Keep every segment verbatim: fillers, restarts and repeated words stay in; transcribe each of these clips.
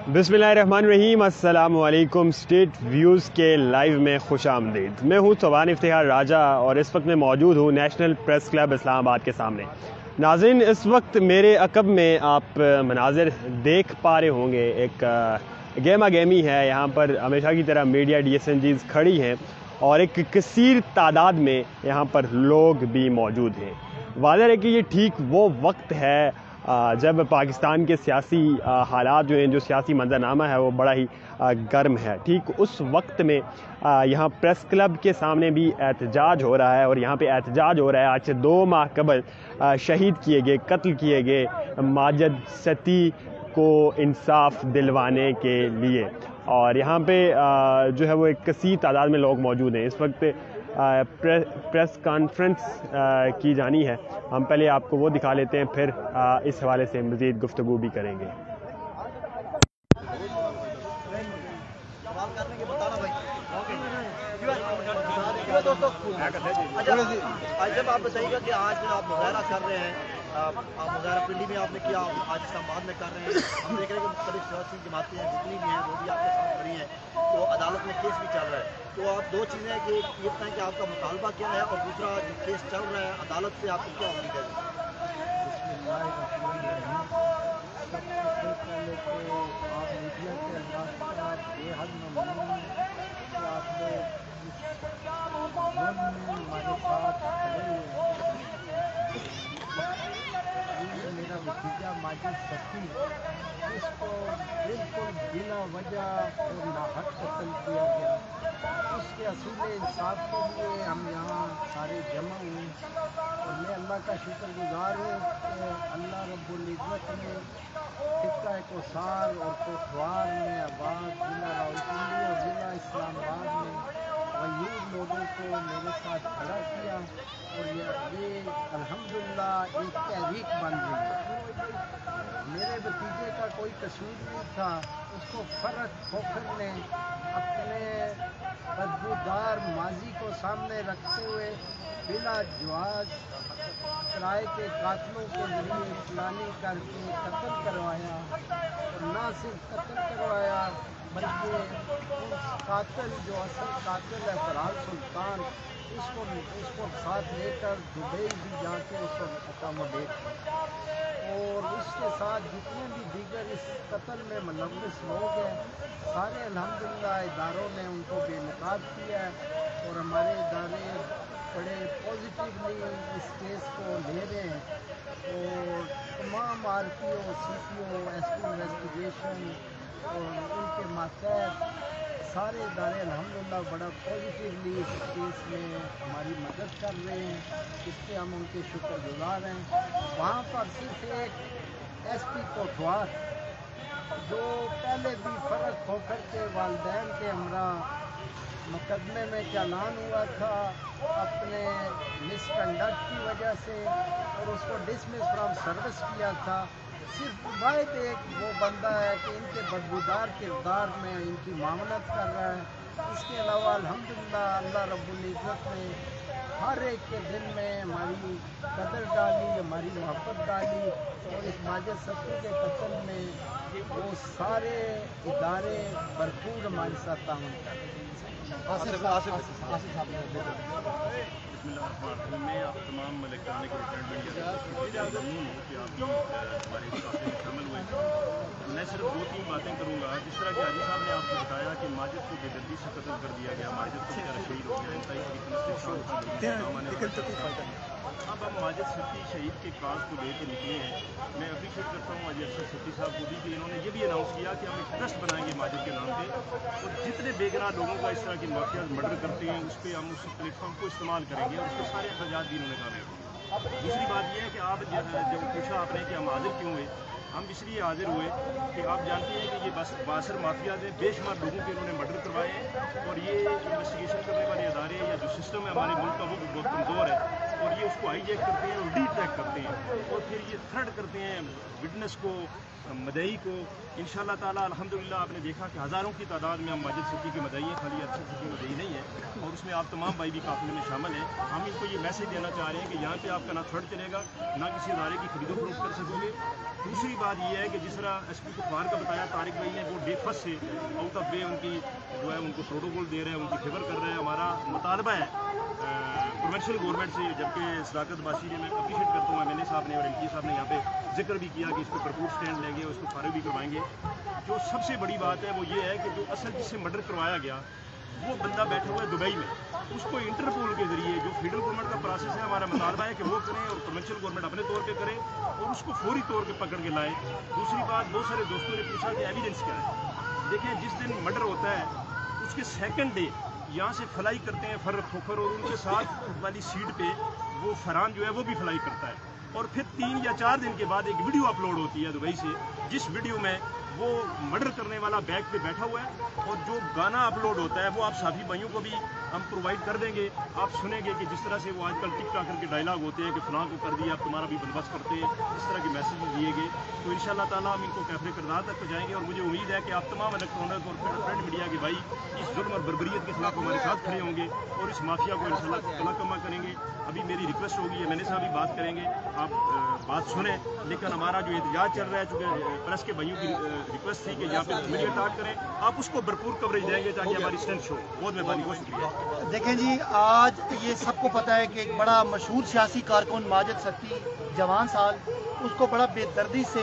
बिस्मिल्लाहिर्रहमानिर्रहीम। अस्सलाम वालेकुम। स्टेट व्यूज़ के लाइव में खुश आमदीद। मैं हूँ सोबान इफ्तिखार राजा और इस वक्त मैं मौजूद हूँ नेशनल प्रेस क्लब इस्लामाबाद के सामने। नाज़रीन, इस वक्त मेरे अकब में आप मनाजिर देख पा रहे होंगे, एक गेमा गेमी है। यहाँ पर हमेशा की तरह media D S N Gs खड़ी हैं और एक कसीर तादाद में यहाँ पर लोग भी मौजूद हैं। वाज़ह है कि ये ठीक वो वक्त है जब पाकिस्तान के सियासी हालात जो हैं, जो सियासी मंजरनामा है वो बड़ा ही गर्म है। ठीक उस वक्त में यहाँ प्रेस क्लब के सामने भी एहतजाज हो रहा है और यहाँ पे एहतजाज हो रहा है आज से दो माह कबल शहीद किए गए, कत्ल किए गए माजिद सती को इंसाफ दिलवाने के लिए। और यहाँ पे जो है वो एक कसीर तादाद में लोग मौजूद हैं। इस वक्त प्रे, प्रेस कॉन्फ्रेंस की जानी है। हम पहले आपको वो दिखा लेते हैं, फिर इस हवाले से मज़ीद गुफ्तगू भी करेंगे। जब आप बताइएगा कि आज आप मुजाहरा कर रहे हैं, आप मुजाहरा पिंडी में आपने किया, आज इस्लामाबाद में कर रहे हैं। हम देख रहे हैं कि मुख्तलिफ सियासी जमातें हैं, जितनी भी हैं वो भी आपके साथ खड़ी हैं, तो अदालत में केस भी चल रहा है। तो आप दो चीज़ें हैं कि ये बताएं कि आपका मुतालबा क्या है, और दूसरा जो केस चल रहा है अदालत से आपको क्या उम्मीद है? मेरा भतीजा माजिद सती, इसको बिल्कुल बिना वजह और नाहक कत्ल किया गया, उसके असूल इंसाफ के लिए हम यहाँ सारे जमा हुए। और मैं अल्लाह का शुक्रगुजार हूँ कि अल्लाह रब्बुल इज़्ज़त ने टिक्का कोसार और कोटवार में, आबाद, जिला रावलपिंडी और जिला इस्लामाबाद में वहीद लोगों को मेरे साथ खड़ा किया और ये, ये अल्हम्दुलिल्लाह एक तहरीक बन गई। मेरे भतीजे का कोई कसूर नहीं था, उसको फ़र्क खोखर ने अपने बदबूदार माजी को सामने रखते हुए बिला जवाज किराए के कातलों के जरिए प्लानिंग करके कत्ल करवाया। और ना सिर्फ कत्ल करवाया बल्कि उस कातिल जो असल कातिल है फराज सुल्तान, उसको उसको साथ लेकर दुबई भी जाके उसको अकोमोडेट किया। और उसके साथ जितने भी दीगर इस कत्ल में मुलव्वस लोग हैं, सारे अल्हम्दुलिल्लाह इदारों ने उनको बेनकाब किया है और हमारे इदारे बड़े पॉजिटिवली इस केस को ले रहे हैं। और तमाम R P O, C P O, S P investigation और उनके मातहत सारे इदारे अल्हम्दुलिल्लाह बड़ा पॉजिटिवली इस केस में हमारी मदद कर रहे हैं, इसके हम उनके शुक्रगुजार हैं। वहाँ पर सिर्फ एक एस पी कोटवार, जो पहले भी फ़र्क होकर के वालिदैन के हमरा मुकदमे में चालान हुआ था अपने मिसकंडक्ट की वजह से और उसको डिसमिस फ्रॉम सर्विस किया था, सिर्फ वाहिद एक वो बंदा है कि इनके बदबूदार किरदार में इनकी मामलत कर रहा है। इसके अलावा अल्हम्दुलिल्लाह अल्लाह रब्बुल इज़्ज़त ने हर एक के दिल में हमारी कदर डाली, हमारी मोहब्बत डाली और इस माजिद सती के कत्ल में वो सारे इदारे भरपूर हमारे साथ ताउन कर रहे हैं। मैं आप तमाम इलेक्ट्रॉनिक प्रिंट मीडिया कि आप भी हमारे इस काफ़े में शामिल हुए। मैं सिर्फ दो तीन बातें करूँगा। जिस तरह कि हाजी साहब ने आपको बताया कि माजिद को बेदर्दी से कत्ल कर दिया गया, माजिद को बेचारा शहीद हो गया, इंतहाई तरीके से अब हम माजिद सती शहीद के काज को लेकर निकले हैं। मैं अप्रीशिएट करता हूँ अजय अरशद सती साहब को भी कि इन्होंने ये भी अनाउंस किया कि हम एक ट्रस्ट बनाएंगे माजिद के नाम पे और जितने बेगुनाह लोगों का इस तरह के वाक़या मर्डर करते हैं उस पर हम उस प्लेटफॉर्म को इस्तेमाल करेंगे और उसके सारे अखराजात भी इन्होंने कहा। दूसरी बात यह है कि आप जब पूछा आपने कि हम हाजिर क्यों हुए, हम इसलिए हाजिर हुए कि आप जानते हैं कि ये बस बासर माफिया ने बेशुमार लोगों के इन्होंने मर्डर करवाए और ये इन्वेस्टिगेशन करने वाले अदारे या जो सिस्टम है हमारे मुल्क का वो बहुत कमज़ोर है और ये उसको हाईजैक करते हैं और डी ट्रैक करते हैं और फिर ये थ्रेट करते हैं विटनेस को मदई को इंशाल्लाह ताला अल्हम्दुलिल्लाह आपने देखा कि हज़ारों की तादाद में हम माजिद सिद्दीकी की मदई है, खाली अरशद सिद्दीकी मदई नहीं है, और उसमें आप तमाम भाई भी काफ़िले में शामिल हैं। हम इनको ये मैसेज देना चाह रहे हैं कि यहाँ पे आपका ना थर्ड चलेगा, ना किसी इदारे की खरीदो फरोख्त कर सकोगे। दूसरी बात ये है कि जिस तरह एस पी कुपवार का बताया तारिक भाई ने, वो डे फर्स्ट से आउट ऑफ वे उनकी जो है उनको प्रोटोकॉल दे रहे हैं, उनकी फेवर कर रहे हैं। हमारा मुतालबा है प्रोविंशियल गवर्नमेंट से, जबकि सदाकत बाशी ने मैं अप्रीशिएट करता हूँ, एम एन ए साहब ने और एम पी साहब ने यहाँ पे जिक्र भी किया कि इस पर भरपूर स्टैंड लेंगे और इसको फारिग भी करवाएंगे। जो सबसे बड़ी बात है वो ये है कि जो असल जिससे मर्डर करवाया गया वो बंदा बैठा हुआ है दुबई में, उसको इंटरपोल के जरिए जो फेडरल गवर्नमेंट का प्रोसेस है, हमारा मुतालबा है कि वो करें और प्रोविंशियल गवर्नमेंट अपने तौर पे करे और उसको फौरी तौर पे पकड़ के लाए। दूसरी बात, बहुत सारे दोस्तों ने पूछा कि एविडेंस क्या है। देखें, जिस दिन मर्डर होता है उसके सेकंड डे यहाँ से फ्लाई करते हैं फर खोखर, और उनके साथ वाली सीट पे वो फरहान जो है वो भी फ्लाई करता है, और फिर तीन या चार दिन के बाद एक वीडियो अपलोड होती है दुबई से, जिस वीडियो में वो मर्डर करने वाला बैग पे बैठा हुआ है, और जो गाना अपलोड होता है वो आप साथी भाइयों को भी हम प्रोवाइड कर देंगे। आप सुनेंगे कि जिस तरह से वो आजकल टिक टॉकर के डायलॉग होते हैं कि फलां को कर दिया, आप तुम्हारा भी बंदोबस्त करते हैं, इस तरह के मैसेज दिए गए। तो इंशाल्लाह ताला हम इनको कैफरे किरदार तक पहुँचाएंगे, और मुझे उम्मीद है कि आप तमाम इलेक्ट्रॉनिक और प्रिंट मीडिया के भाई इस जुल्म और बर्बरियत के खिलाफ हमारे साथ खड़े होंगे और इस माफिया को इंशाल्लाह कला कमा करेंगे। अभी मेरी रिक्वेस्ट होगी, मैंने साहब भी बात करेंगे, आप बात सुने, लेकिन हमारा जो एहतजाज चल रहा है, चूँकि प्रेस के भाइयों की रिक्वेस्ट थी कि यहाँ पे मीडिया टाट करें, आप उसको भरपूर कवरेज देंगे ताकि हमारी स्ट्रेंथ शो। बहुत मेहरबानी, बहुत शुक्रिया। देखें जी, आज ये सबको पता है कि एक बड़ा मशहूर सियासी कारकुन माजिद सत्ती जवान साल, उसको बड़ा बेदर्दी से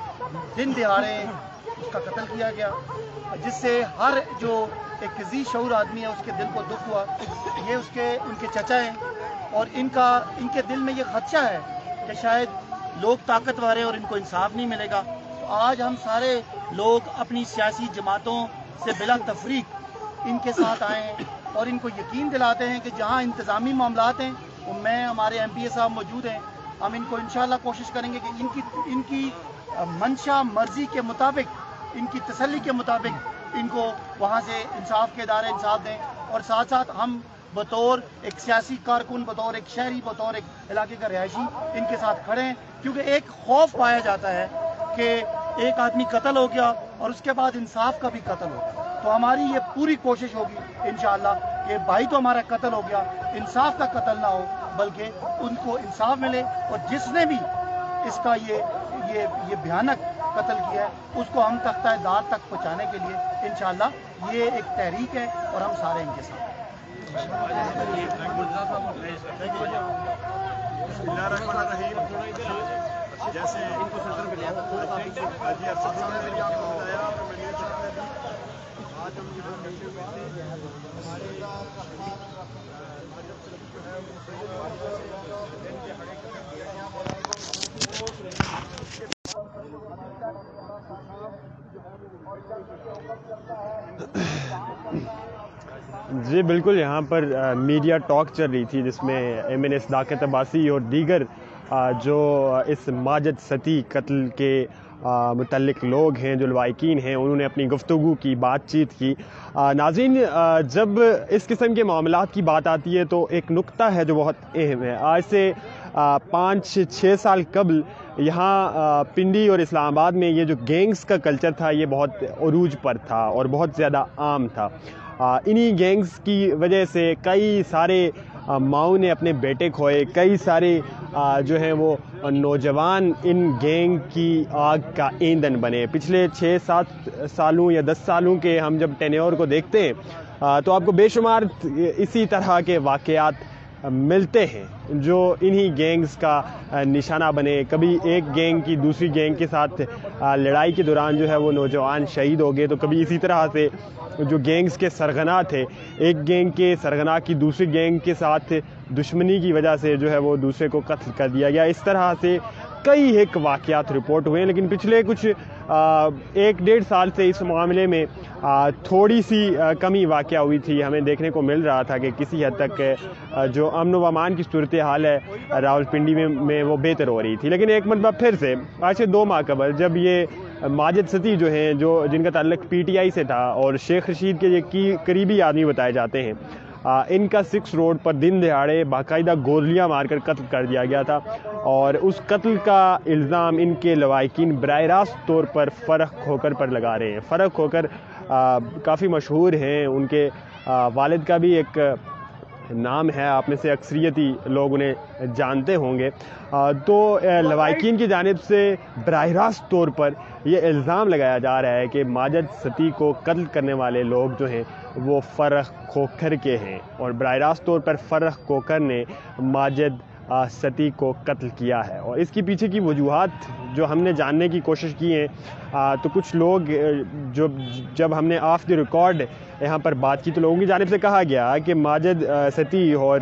दिन दिहाड़े उसका कत्ल किया गया, जिससे हर जो एक जी शऊर आदमी है उसके दिल को दुख हुआ। ये उसके उनके चचा हैं और इनका इनके दिल में ये खदशा है कि शायद लोग ताकतवर हैं और इनको इंसाफ नहीं मिलेगा। तो आज हम सारे लोग अपनी सियासी जमातों से बिला तफरीक इनके साथ आए हैं और इनको यकीन दिलाते हैं कि जहां इंतज़ामी मामलात हैं, वो मैं हमारे एम पी ए साहब मौजूद हैं, हम इनको इंशाल्लाह कोशिश करेंगे कि इनकी इनकी मंशा मर्जी के मुताबिक, इनकी तसल्ली के मुताबिक इनको वहाँ से इंसाफ के इदारे इंसाफ दें। और साथ साथ हम बतौर एक सियासी कारकुन, बतौर एक शहरी, बतौर एक इलाके का रिहायशी इनके साथ खड़े हैं, क्योंकि एक खौफ पाया जाता है कि एक आदमी कत्ल हो गया और उसके बाद इंसाफ का भी कत्ल हो गया। तो हमारी ये पूरी कोशिश होगी इंशाअल्लाह कि भाई तो हमारा कत्ल हो गया, इंसाफ का कत्ल ना हो, बल्कि उनको इंसाफ मिले, और जिसने भी इसका ये ये ये भयानक कत्ल किया है उसको हम तख्ता-ए-दाद तक पहुँचाने के लिए इंशाअल्लाह ये एक तहरीक है और हम सारे इनके साथ हैं। जैसे इनको सेंटर में लिया आज हम यहाँ बैठे हुए थे, हमारे जी बिल्कुल, यहाँ पर आ, मीडिया टॉक चल रही थी जिसमें M N A Sadaqat Abbasi और दीगर आ, जो इस माजिद सती कत्ल के मुतल्लिक लोग हैं, जो लवाकिन हैं, उन्होंने अपनी गुफ्तगू की, बातचीत की। नाज़रीन, जब इस किस्म के मामलात की बात आती है तो एक नुक्ता है जो बहुत अहम है। आज से पाँच छः साल कबल यहाँ पिंडी और इस्लामाबाद में ये जो गैंग्स का कल्चर था ये बहुत अरूज पर था और बहुत ज़्यादा आम था। इन्हीं गैंग्स की वजह से कई सारे माओं ने अपने बेटे खोए, कई सारे जो हैं वो नौजवान इन गैंग की आग का ईंधन बने। पिछले छः सात सालों या दस सालों के हम जब टेन्योर को देखते हैं तो आपको बेशुमार इसी तरह के वाक़यात मिलते हैं जो इन्हीं गैंग्स का निशाना बने। कभी एक गैंग की दूसरी गैंग के साथ लड़ाई के दौरान जो है वो नौजवान शहीद हो गए, तो कभी इसी तरह से जो गैंग्स के सरगना थे, एक गैंग के सरगना की दूसरी गैंग के साथ दुश्मनी की वजह से जो है वो दूसरे को कत्ल कर दिया गया। इस तरह से कई एक वाक़यात रिपोर्ट हुए हैं, लेकिन पिछले कुछ आ, एक डेढ़ साल से इस मामले में आ, थोड़ी सी आ, कमी वाक़या हुई थी। हमें देखने को मिल रहा था कि किसी हद तक आ, जो अमन व अमान की सूरत हाल है रावलपिंडी में, में वो बेहतर हो रही थी। लेकिन एक मरतबा फिर से आज से दो माह कबल जब ये माजिद सती जो हैं, जो जिनका ताल्लुक पी टी आई से था और शेख रशीद के ये की करीबी आदमी बताए जाते हैं, ان کا سکس روڈ پر دن دہاڑے باقاعدہ گولیاں مار کر قتل کر دیا گیا تھا، اور اس قتل کا الزام ان کے لواحقین براہ راست طور پر فرح کھوکھر پر لگا رہے ہیں۔ فرح کھوکھر کافی مشہور ہیں، ان کے والد کا بھی ایک نام ہے، آپ میں سے اکثریتی لوگ انہیں جانتے ہوں گے۔ تو لواحقین کی جانب سے براہ راست طور پر یہ الزام لگایا جا رہا ہے کہ ماجد ستی کو قتل کرنے والے لوگ جو ہیں وہ فرح کھوکھر کے ہیں، اور براہ راست طور پر فرح کھوکھر نے ماجد ستی کو قتل کیا ہے۔ اور اس کے پیچھے کی وجوہات جو ہم نے جاننے کی کوشش کی ہیں، تو کچھ لوگ جو جب ہم نے آف دی ریکارڈ یہاں پر بات کی تو لوگوں کی جانب سے کہا گیا کہ ماجد ستی اور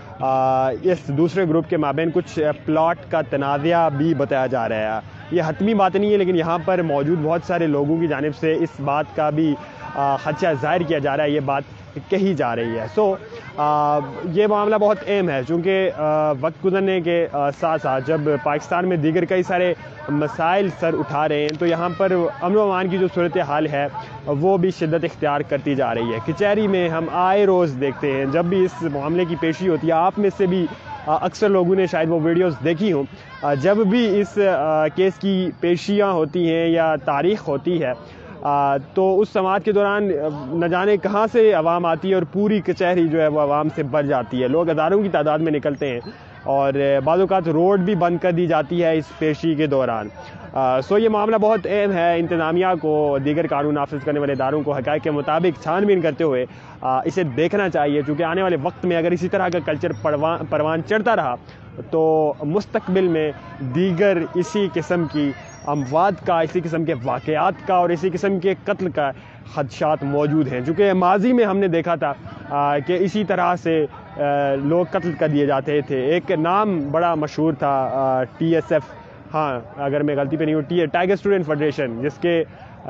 اس دوسرے گروپ کے مابین کچھ پلاٹ کا تنازعہ بھی بتایا جا رہا ہے۔ یہ حتمی بات نہیں ہے، لیکن یہاں پر موجود بہت سارے لوگوں کی جانب سے اس بات کا بھی خدشہ ظاہر کیا جا رہا ہے، یہ بات کہی جا رہی ہے۔ سو یہ معاملہ بہت اہم ہے، چونکہ وقت گزرنے کے ساتھ ساتھ جب پاکستان میں دیگر کئی سارے مسائل سر اٹھا رہے ہیں تو یہاں پر امن و امان کی جو صورتحال ہے وہ بھی شدت اختیار کرتی جا رہی ہے۔ کچہری میں ہم آئے روز دیکھتے ہیں، جب بھی اس معاملے کی پیشی ہوتی ہے، آپ میں سے بھی اکثر لوگوں نے شاید وہ ویڈیوز دیکھی ہوں، جب بھی اس کیس کی پیشیاں ہوتی ہیں یا تاریخ ہوتی ہے تو اس سماعت کے دوران نہ جانے کہاں سے عوام آتی ہے اور پوری کچہری جو ہے وہ عوام سے بھر جاتی ہے، لوگ ہزاروں کی تعداد میں نکلتے ہیں، اور بعض اوقات روڈ بھی بند کر دی جاتی ہے اس پیشی کے دوران۔ سو یہ معاملہ بہت اہم ہے، انتظامیہ کو، دیگر قانون نافذ کرنے والے اداروں کو حقائق کے مطابق چھان بین کرتے ہوئے اسے دیکھنا چاہیے، چونکہ آنے والے وقت میں اگر اسی طرح کا کلچر پروان چڑھتا رہا تو مستقبل میں دیگر اسی قسم کی اموات کا، اسی قسم کے واقعات کا اور اسی قسم کے قتل کا خدشات موجود ہیں، چونکہ ماضی میں ہم نے دیکھا تھا کہ اسی طرح سے لوگ قتل کر دیے جاتے تھے۔ ایک نام بڑا مشہور تھا، ٹی ایس ایف، ہاں اگر میں غلطی پہ نہیں ہوں، ٹی ٹائیگر اسٹوڈنٹ فیڈریشن، جس کے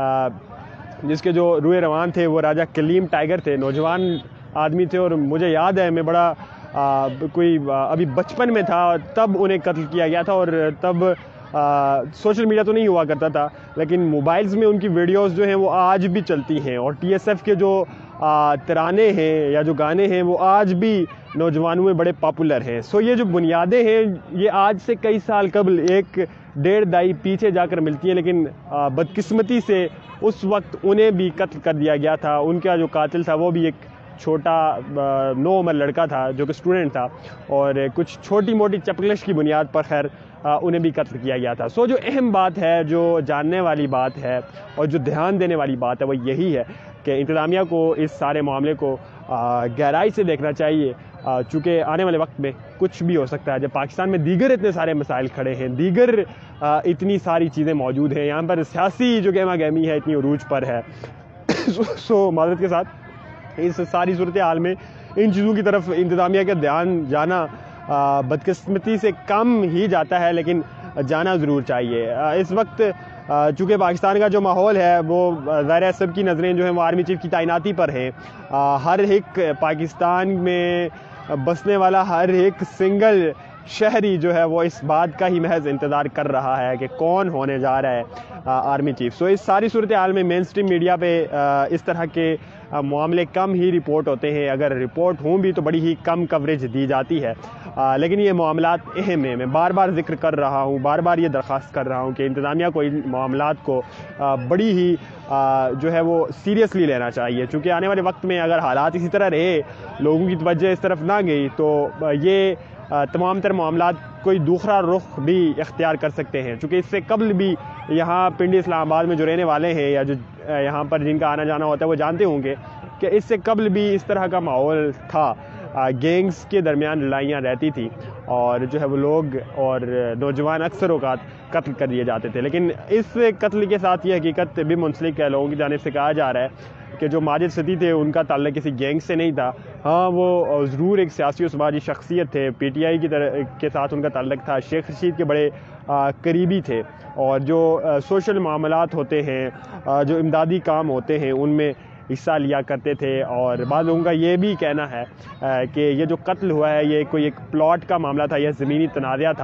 جس کے جو روئے روان تھے وہ راجہ کلیم ٹائیگر تھے، نوجوان آدمی تھے، اور مجھے یاد ہے میں بڑا کوئی ابھی بچپن میں تھا تب انہیں قتل کیا گیا تھا، اور تب سوشل میڈیا تو نہیں ہوا کرتا تھا، لیکن موبائلز میں ان کی ویڈیوز جو ہیں وہ آج بھی چلتی ہیں، اور ٹی ایس ایف کے جو ترانے ہیں یا جو گانے ہیں وہ آج بھی نوجوانوں میں بڑے پاپولر ہیں۔ سو یہ جو بنیادیں ہیں یہ آج سے کئی سال قبل ایک ڈیڑھ دہائی پیچھے جا کر ملتی ہیں، لیکن بدقسمتی سے اس وقت انہیں بھی قتل کر دیا گیا تھا۔ ان کا جو قاتل تھا وہ بھی ایک چھوٹا نو عمر لڑکا تھا جو کہ اسٹوڈنٹ تھا، اور کچھ چھوٹی موٹی چپکلش کی بنیاد پر خیر انہیں بھی قتل کیا گیا تھا۔ سو جو اہم بات ہے، جو جاننے والی بات ہے اور جو دھیان دینے والی بات ہے وہ یہی ہے کہ انتظامیہ کو اس سارے معاملے کو گہرائی سے دیکھنا چاہیے، چونکہ آنے والے وقت میں کچھ بھی ہو سکتا ہے۔ جب پاکستان میں دیگر اتنے سارے مسائل کھڑے ہیں، دیگر اتنی ساری چیزیں موجود ہیں، یہاں پر سیاسی جو گہما گہمی ہے اتنی عروج پر ہے، سو معذرت کے ساتھ اس ساری صورتحال میں ان چیزوں کی طرف انتظامیہ کا دھیان جانا بدقسمتی سے کم ہی جاتا ہے، لیکن جانا ضرور چاہیے۔ اس وقت چونکہ پاکستان کا جو ماحول ہے وہ ظاہر ہے سب کی نظریں جو ہیں وہ آرمی چیف کی تعیناتی پر ہیں، ہر ایک پاکستان میں بسنے والا ہر ایک سنگل شہری جو ہے وہ اس بات کا ہی محض انتظار کر رہا ہے کہ کون ہونے جا رہا ہے آرمی چیف۔ سو اس ساری صورتحال میں مین سٹریم میڈیا پہ اس طرح کے معاملے کم ہی رپورٹ ہوتے ہیں، اگر رپورٹ ہوں بھی تو بڑی ہی کم کوریج دی جاتی ہے، لیکن یہ معاملات اہم ہیں۔ میں بار بار ذکر کر رہا ہوں، بار بار یہ درخواست کر رہا ہوں کہ انتظامیہ کو ان معاملات کو بڑی ہی جو ہے وہ سیریسلی لینا چاہیے، چونکہ آنے والے وقت میں اگر حالات اسی طرح رہے، لوگوں کی توجہ اس طرف نہ گئی تو یہ تمام تر معاملات کوئی دوسرا رخ بھی اختیار کر سکتے ہیں، چونکہ اس سے قبل بھی یہاں پنڈی اسلام آباد میں جو رہنے والے ہیں یا جو یہاں پر جن کا آنا جانا ہوتا ہے وہ جانتے ہوں گے کہ اس سے قبل بھی اس طرح کا ماحول تھا، گینگز کے درمیان لڑائیاں رہتی تھی، اور جو ہے وہ لوگ اور نوجوان اکثر اوقات قتل کر دیے جاتے تھے۔ لیکن اس قتل کے ساتھ یہ حقیقت بھی منسلک ہے، لوگوں کی جانب سے کہا جا رہا ہے کہ جو ماجد ستی تھے ان کا تعلق کسی گینگ سے نہیں تھا، ہاں وہ ضرور ایک سیاسی و سماجی شخصیت تھے، پی ٹی آئی کی طرح کے ساتھ ان کا تعلق تھا، شیخ رشید کے بڑے قریبی تھے، اور جو سوشل معاملات ہوتے ہیں، جو امدادی کام ہوتے ہیں ان میں حصہ لیا کرتے تھے، اور بعض لوگوں کا یہ بھی کہنا ہے کہ یہ جو قتل ہوا ہے یہ کوئی ایک پلاٹ کا معاملہ تھا، یہ زمینی تنازعہ تھا،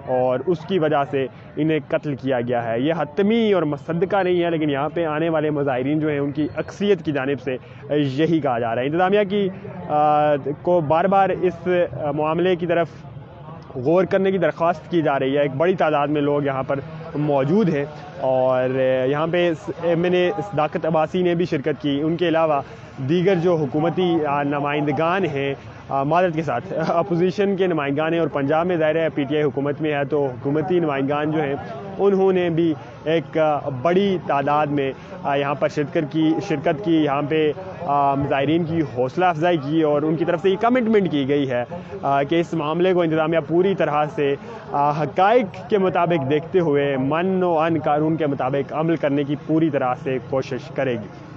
اور اس کی وجہ سے انہیں قتل کیا گیا ہے. یہ حتمی اور مصدقہ نہیں ہے، لیکن یہاں پہ آنے والے مظاہرین جو ہیں ان کی اکثریت کی جانب سے یہی کہا جا رہا ہے. انتظامیہ کی کو بار بار اس معاملے کی طرف غور کرنے کی درخواست کی جا رہی ہے. ایک بڑی تعداد میں لوگ یہاں پر موجود ہیں اور یہاں پہ ایم این اے صداقت عباسی نے بھی شرکت کی. ان کے علاوہ دیگر جو حکومتی نمائندگان ہیں، معذرت کے ساتھ اپوزیشن کے نمائندگان ہیں، اور پنجاب میں ظاہر ہے پی ٹی آئی حکومت میں ہے تو حکومتی نمائندگان جو ہیں انہوں نے بھی ایک بڑی تعداد میں یہاں پر شرکت کی شرکت کی یہاں پہ مظاہرین کی حوصلہ افزائی کی، اور ان کی طرف سے یہ کمٹمنٹ کی گئی ہے کہ اس معاملے کو انتظامیہ پوری طرح سے حقائق کے مطابق دیکھتے ہوئے من و ان قانون کے مطابق عمل کرنے کی پوری طرح سے کوشش کرے گی.